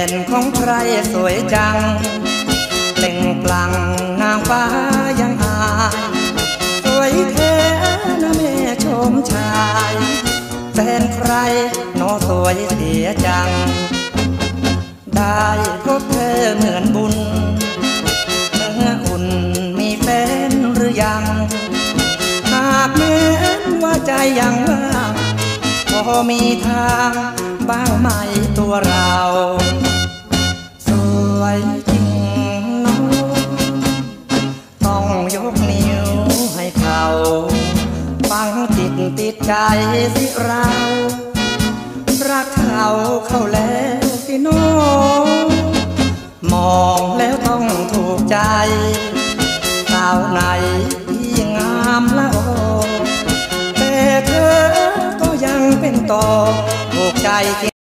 นของใครสวยจังเปล่งปลั่งนางฟ้ายังอายสวยแท้นะแม่ชมชายแฟนใครน้อสวยเสียจังได้พบเธอเหมือนบุญเมื่ออุ่นมีแฟนหรือยังหากแม้ว่าใจยังว่างพอมีทางบ้างไหมตัวเราสวยจริงน้องต้องยกนิ้วให้เขาฟังติดใจสิเรารักเขาแล้วสิน้องมองแล้วต้องถูกใจสาวไหนที่งามละโอแต่เธอก็ยังเป็นต่อถูกใจ